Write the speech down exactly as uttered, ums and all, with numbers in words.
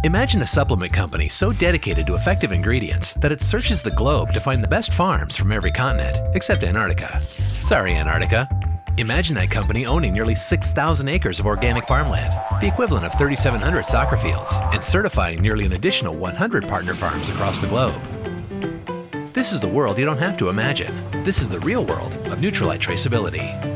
Imagine a supplement company so dedicated to effective ingredients that it searches the globe to find the best farms from every continent, except Antarctica. Sorry, Antarctica. Imagine that company owning nearly six thousand acres of organic farmland, the equivalent of three thousand seven hundred soccer fields, and certifying nearly an additional one hundred partner farms across the globe. This is the world you don't have to imagine. This is the real world of Nutrilite traceability.